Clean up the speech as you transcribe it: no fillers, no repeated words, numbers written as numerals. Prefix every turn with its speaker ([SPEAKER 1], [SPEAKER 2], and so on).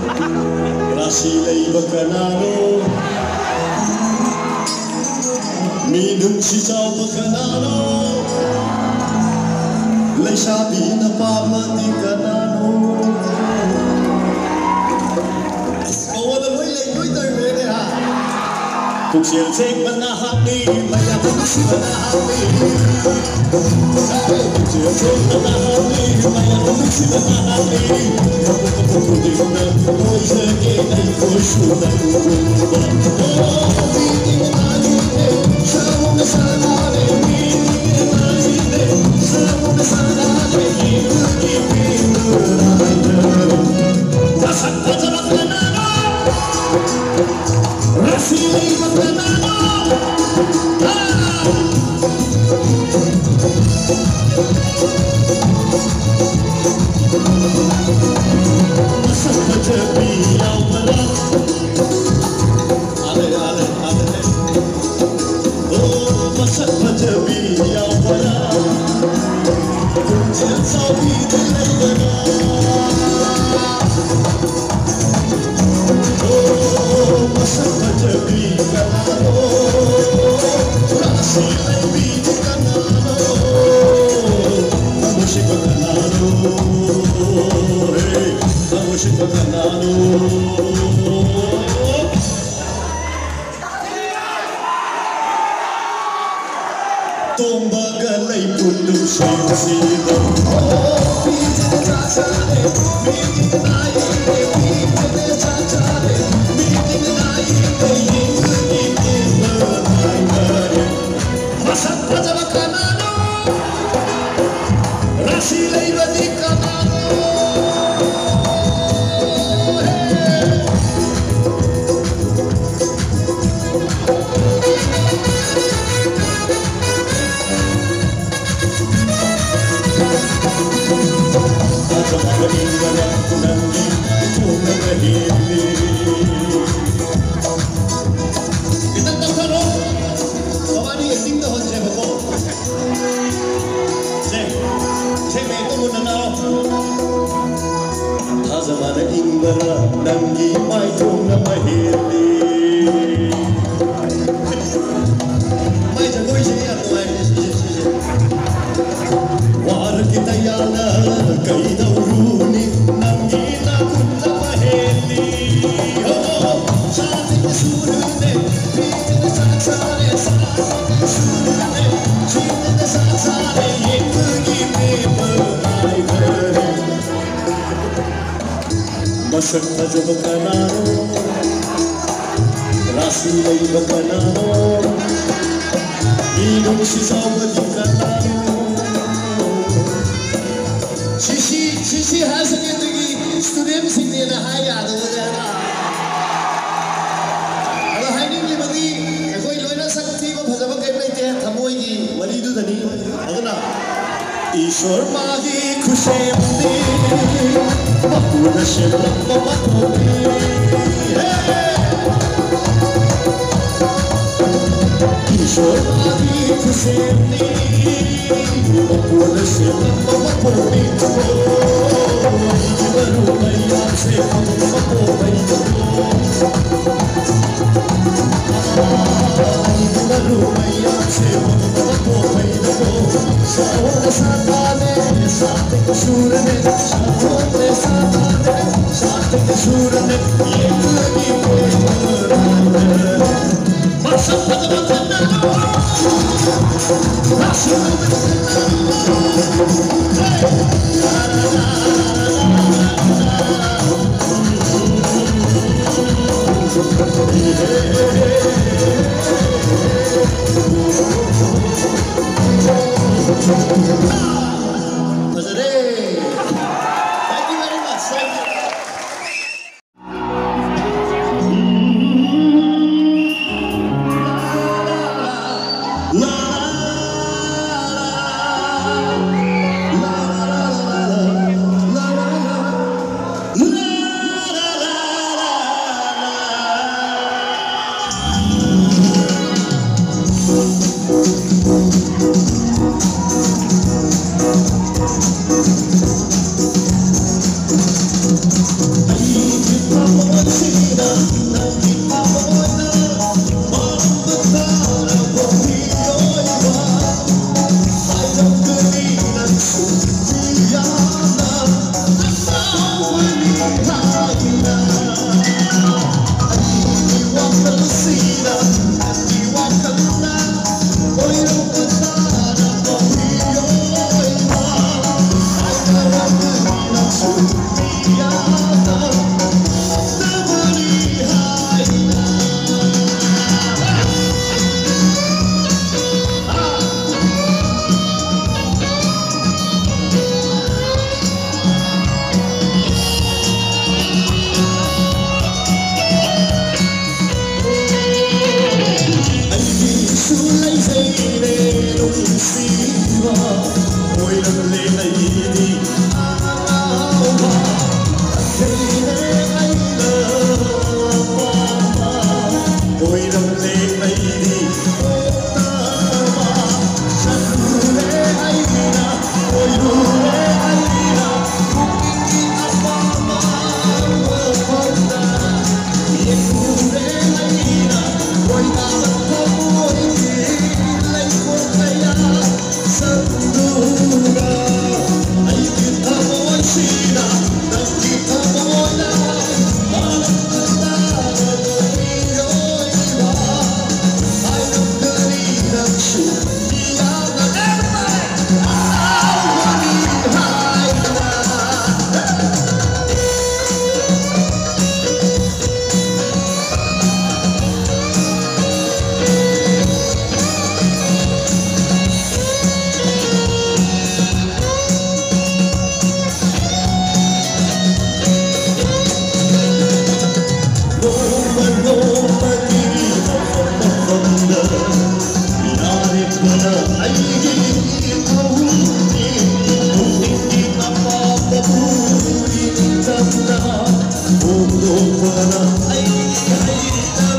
[SPEAKER 1] Rasi lay bakanano Minum si sao bakanano Lay sabi na pamati kanano Awala mo'y lay mo'y tarmene ha Kung siyang sing manahami Maya kung si manahami Kung siyang sing manahami Maya kung si manahami Kapag-kapag-kudik na Mo'y sagin ay kusunan kumba Oh, hindi mo nalite Siya mo na sanare Hindi mo nalite Siya mo na sanare Hindi mo nalite Kasag-kasag ka na Rasilay magkanano Masang majabiyaw pala Ale Oh, masang majabiyaw pala Kung siyan sabi nilay gana Masang majabi kanano Rasilay bidi kanano Kamusik kanano Hey, kamusik kanano Tumbagalay puno sa'yo sila Oh, bidi na sasane Bidi na naile Bidi na sasane Masang pajama kanano Rasilay badi kanano Pajama kaningala nangi ito na mahili Hazamana ingala nangi mai thong na maheli mai jagoi se ya to ai war kita yana kai dauruni nangi na kun na maheli oh saati ke surne beat na satsare saati ke surne jeet na satsare yekgi me mai ghar Masang pajama kanano Rasilay bakanano Minum si sawadi kanano Sisi hasagindagi student singne na hayado jana Aba hainin libagi akoi loina sakti ba bhajama kai naite thamoi gi walidu dani aduna Ishwar magi khushendi Mapuna shemla mapuni Ishwar magi khushendi Mapuna shemla mapuni Jivaru maiya se mapuni Jivaru maiya se mapuni Sawana satane Sate kasurane Sawana satane Sate kasurane Yekagi koyarane Masang pajama kanano Rasilay Thank you very much. Thank you. Ay, ay, ay,